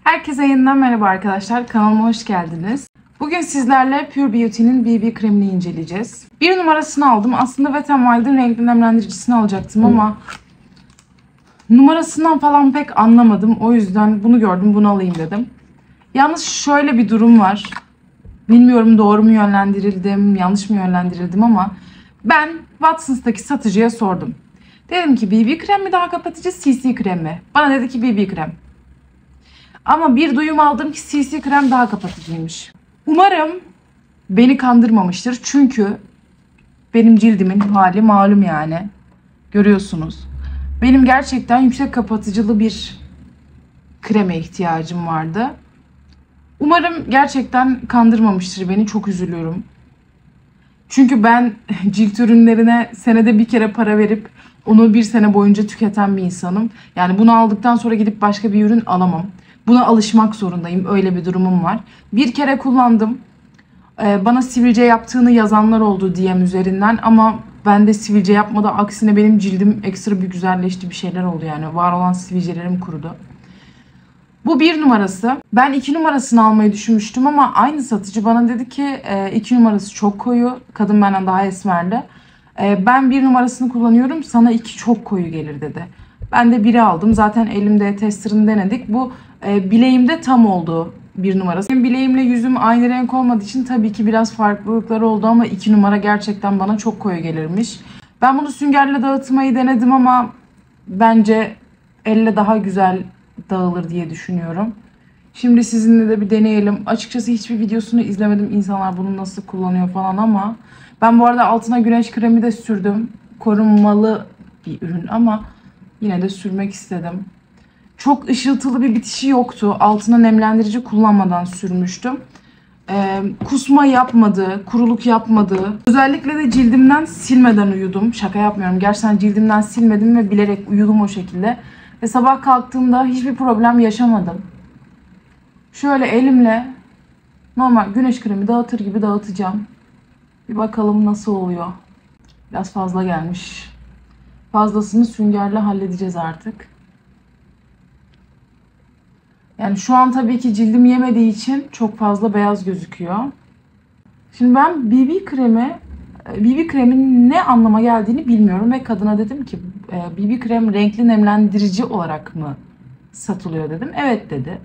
Herkese yeniden merhaba arkadaşlar. Kanalıma hoş geldiniz. Bugün sizlerle Pure Beauty'nin BB kremini inceleyeceğiz. Bir numarasını aldım. Aslında Wet n Wild'in renkli nemlendiricisini alacaktım ama numarasından falan pek anlamadım. O yüzden bunu gördüm, bunu alayım dedim. Yalnız şöyle bir durum var. Bilmiyorum doğru mu yönlendirildim, yanlış mı yönlendirildim ama ben Watsons'taki satıcıya sordum. Dedim ki BB krem mi daha kapatıcı, CC krem mi? Bana dedi ki BB krem. Ama bir duyum aldım ki CC krem daha kapatıcıymış. Umarım beni kandırmamıştır. Çünkü benim cildimin hali malum yani. Görüyorsunuz. Benim gerçekten yüksek kapatıcılı bir kreme ihtiyacım vardı. Umarım gerçekten kandırmamıştır beni. Çok üzülüyorum. Çünkü ben cilt ürünlerine senede bir kere para verip onu bir sene boyunca tüketen bir insanım. Yani bunu aldıktan sonra gidip başka bir ürün alamam. Buna alışmak zorundayım. Öyle bir durumum var. Bir kere kullandım. Bana sivilce yaptığını yazanlar oldu DM üzerinden ama ben de sivilce yapmadı. Aksine benim cildim ekstra bir güzelleşti, bir şeyler oldu yani. Var olan sivilcelerim kurudu. Bu bir numarası. Ben 2 numarasını almayı düşünmüştüm ama aynı satıcı bana dedi ki 2 numarası çok koyu. Kadın benden daha esmerdi. Ben 1 numarasını kullanıyorum. Sana 2 çok koyu gelir dedi. Ben de 1'i aldım. Zaten elimde testerını denedik. Bu bileğimde tam oldu 1 numarası. Benim bileğimle yüzüm aynı renk olmadığı için tabii ki biraz farklılıklar oldu ama 2 numara gerçekten bana çok koyu gelirmiş. Ben bunu süngerle dağıtmayı denedim ama bence elle daha güzel dağılır diye düşünüyorum. Şimdi sizinle de bir deneyelim. Açıkçası hiçbir videosunu izlemedim insanlar bunu nasıl kullanıyor falan ama ben bu arada altına güneş kremi de sürdüm. Korunmalı bir ürün ama yine de sürmek istedim. Çok ışıltılı bir bitişi yoktu. Altına nemlendirici kullanmadan sürmüştüm. Kusma yapmadı, kuruluk yapmadı. Özellikle de cildimden silmeden uyudum. Şaka yapmıyorum. Gerçekten cildimden silmedim ve bilerek uyudum o şekilde. Ve sabah kalktığımda hiçbir problem yaşamadım. Şöyle elimle normal güneş kremi dağıtır gibi dağıtacağım. Bir bakalım nasıl oluyor. Biraz fazla gelmiş. Fazlasını süngerle halledeceğiz artık. Yani şu an tabii ki cildim yemediği için çok fazla beyaz gözüküyor. Şimdi ben BB kremin ne anlama geldiğini bilmiyorum ve kadına dedim ki BB krem renkli nemlendirici olarak mı satılıyor dedim. Evet dedi.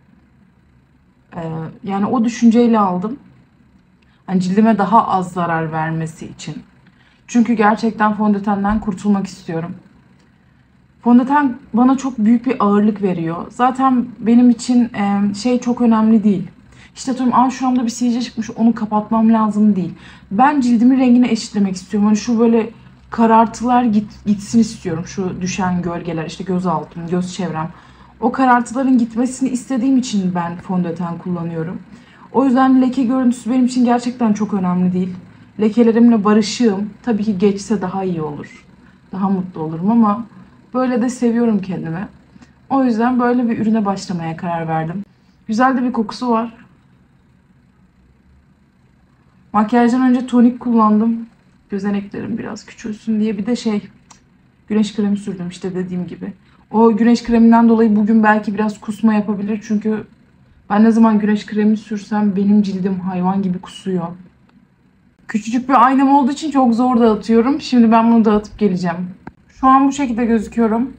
Yani o düşünceyle aldım. Yani cildime daha az zarar vermesi için. Çünkü gerçekten fondötenden kurtulmak istiyorum. Fondöten bana çok büyük bir ağırlık veriyor. Zaten benim için şey çok önemli değil. İşte diyorum şuramda bir sivilce çıkmış onu kapatmam lazım değil. Ben cildimin rengini eşitlemek istiyorum. Hani şu böyle karartılar gitsin istiyorum. Şu düşen gölgeler işte göz altım, göz çevrem. O karartıların gitmesini istediğim için ben fondöten kullanıyorum. O yüzden leke görüntüsü benim için gerçekten çok önemli değil. Lekelerimle barışığım. Tabii ki geçse daha iyi olur. Daha mutlu olurum ama böyle de seviyorum kendimi. O yüzden böyle bir ürüne başlamaya karar verdim. Güzel de bir kokusu var. Makyajdan önce tonik kullandım. Gözeneklerim biraz küçülsün diye. Bir de güneş kremi sürdüm işte dediğim gibi. O güneş kreminden dolayı bugün belki biraz kusma yapabilir. Çünkü ben ne zaman güneş kremi sürsem benim cildim hayvan gibi kusuyor. Küçücük bir aynam olduğu için çok zor dağıtıyorum. Şimdi ben bunu dağıtıp geleceğim. Şu an bu şekilde gözüküyorum.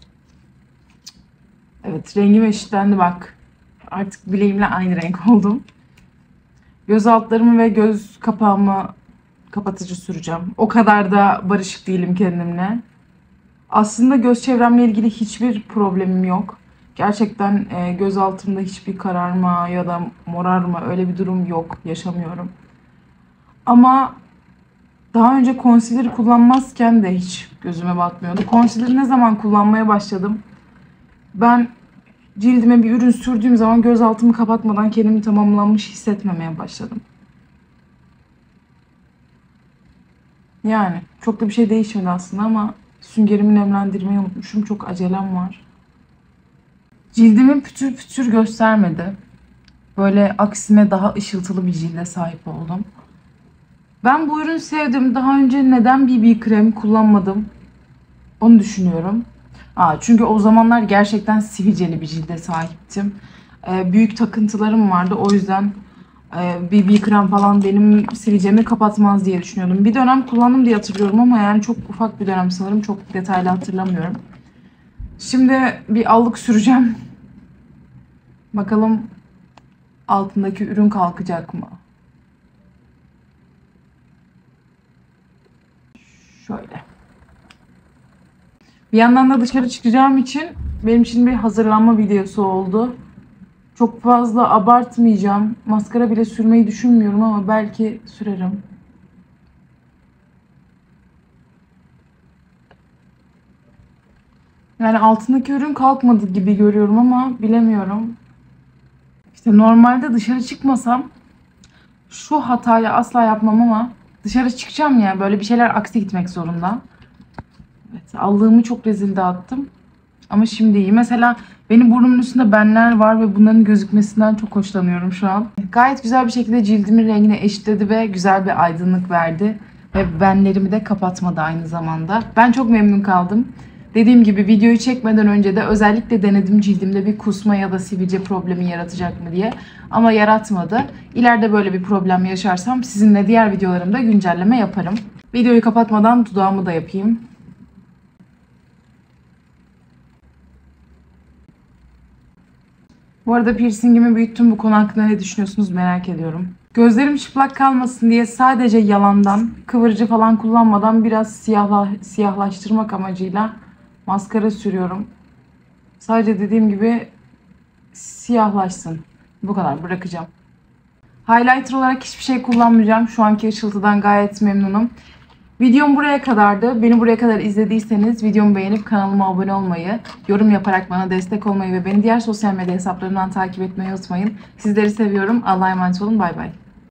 Evet, rengim eşitlendi bak. Artık bileğimle aynı renk oldum. Göz altlarımı ve göz kapağımı kapatıcı süreceğim. O kadar da barışık değilim kendimle. Aslında göz çevremle ilgili hiçbir problemim yok. Gerçekten göz altımda hiçbir kararma ya da morarma öyle bir durum yok. Yaşamıyorum. Ama daha önce concealer kullanmazken de hiç gözüme batmıyordu. Concealer ne zaman kullanmaya başladım? Ben cildime bir ürün sürdüğüm zaman göz altımı kapatmadan kendimi tamamlanmış hissetmemeye başladım. Yani çok da bir şey değişmedi aslında ama süngerimi nemlendirmeyi unutmuşum. Çok acelem var. Cildimin pütür pütür göstermedi. Böyle aksine daha ışıltılı bir cilde sahip oldum. Ben bu ürünü sevdim. Daha önce neden BB krem kullanmadım? Onu düşünüyorum. Çünkü o zamanlar gerçekten sivilceli bir cilde sahiptim. büyük takıntılarım vardı. O yüzden BB krem falan benim sivilcemi kapatmaz diye düşünüyordum. Bir dönem kullandım diye hatırlıyorum ama yani çok ufak bir dönem sanırım. Çok detaylı hatırlamıyorum. Şimdi bir allık süreceğim. Bakalım altındaki ürün kalkacak mı? Şöyle. Bir yandan da dışarı çıkacağım için benim için bir hazırlanma videosu oldu. Çok fazla abartmayacağım. Maskara bile sürmeyi düşünmüyorum ama belki sürerim. Yani altındaki ürün kalkmadı gibi görüyorum ama bilemiyorum. İşte normalde dışarı çıkmasam şu hatayı asla yapmam ama dışarı çıkacağım ya, böyle bir şeyler aksi gitmek zorunda. Evet, allığımı çok rezil dağıttım. Ama şimdi iyi. Mesela benim burnumun üstünde benler var ve bunların gözükmesinden çok hoşlanıyorum şu an. Gayet güzel bir şekilde cildimin rengini eşitledi ve güzel bir aydınlık verdi. Ve benlerimi de kapatmadı aynı zamanda. Ben çok memnun kaldım. Dediğim gibi videoyu çekmeden önce de özellikle denedim cildimde bir kusma ya da sivilce problemi yaratacak mı diye. Ama yaratmadı. İleride böyle bir problem yaşarsam sizinle diğer videolarımda güncelleme yaparım. Videoyu kapatmadan dudağımı da yapayım. Bu arada piercingimi büyüttüm. Bu konu hakkında ne düşünüyorsunuz merak ediyorum. Gözlerim çıplak kalmasın diye sadece yalandan, kıvırıcı falan kullanmadan biraz siyahlaştırmak amacıyla maskara sürüyorum. Sadece dediğim gibi siyahlaşsın. Bu kadar, bırakacağım. Highlighter olarak hiçbir şey kullanmayacağım. Şu anki ışıltıdan gayet memnunum. Videom buraya kadardı. Beni buraya kadar izlediyseniz videomu beğenip kanalıma abone olmayı, yorum yaparak bana destek olmayı ve beni diğer sosyal medya hesaplarından takip etmeyi unutmayın. Sizleri seviyorum. Allah'a emanet olun. Bay bay.